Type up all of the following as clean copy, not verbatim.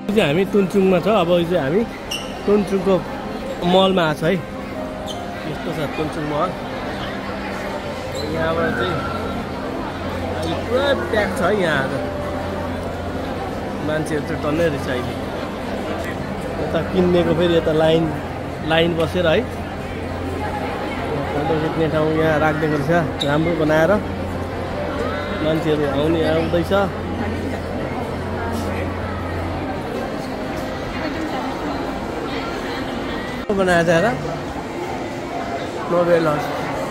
हामी तुनचुङमा छ। अब चाहिँ हामी तुनचुङको मलमा आएको छ है। यस्तो छ तुनचुङ मल। यहाँबाट चाहिँ अहिले पुरा प्याक छ है। यहाँ आज मान्छेहरू चाहिँ टन्नै रहेछ अहिले। यता किन्नेको फेरि यता लाइन बसेर है। फोटो खिच्ने ठाउँ यहाँ राखिदिएको रहेछ राम्रो बनाएर। मान्छेहरू आउँदैछ। बनाएर छ र नोबेल हाउस।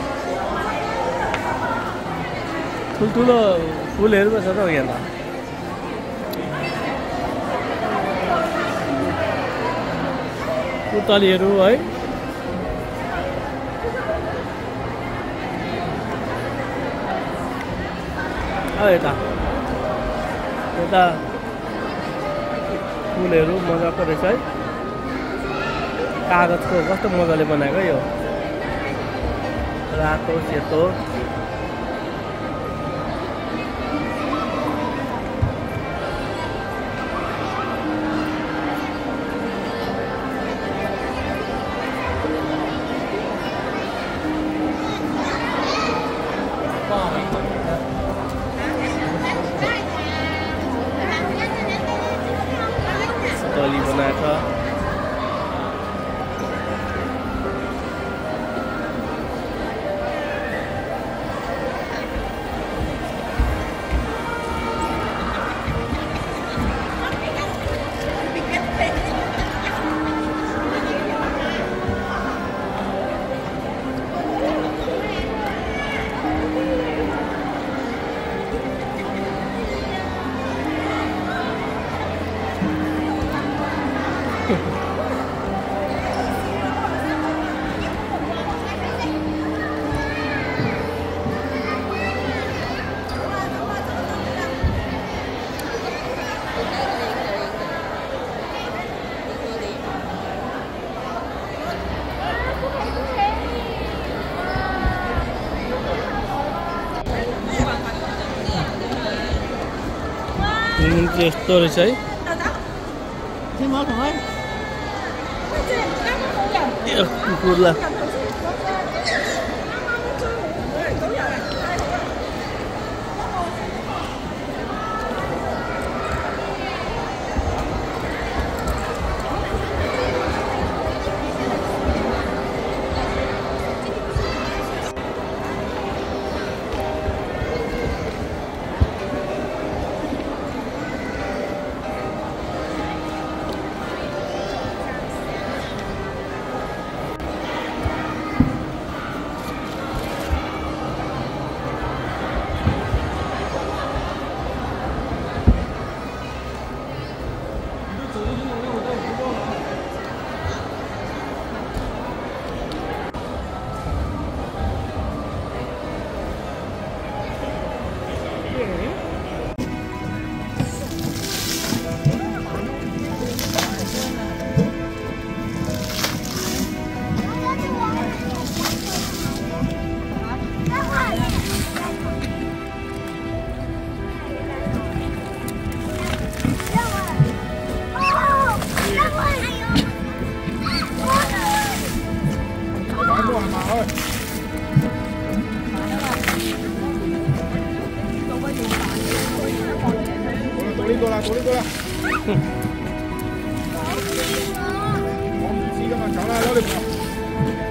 ठुल्ठुलो फुलहरू पो छ त यहाँ त। पुतलीहरू है। यता फुलहरू मजाको रहेछ है। कागजको कस्तो मजाले बनाएको यो रातो सेतो। तली बनाएको यस्तो रहेछ है। कुकुरलाई 我唔知㗎嘛，走啦，攞你。